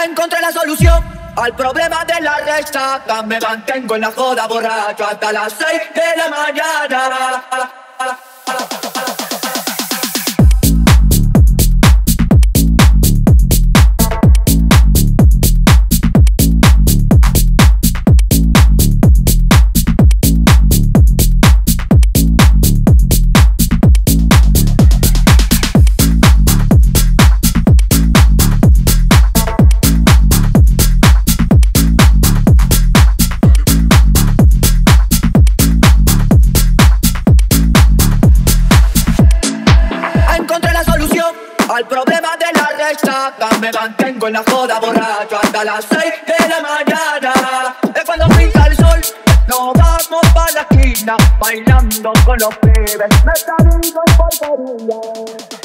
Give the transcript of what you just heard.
Encontré la solución al problema de la resaca. Me mantengo en la joda borracho hasta las 6 de la mañana. Al problema de la resaca, me mantengo en la joda borracho hasta las 6 de la mañana. Es cuando pinta el sol, nos vamos pa' la esquina, bailando con los pibes, metaditos por Sevilla.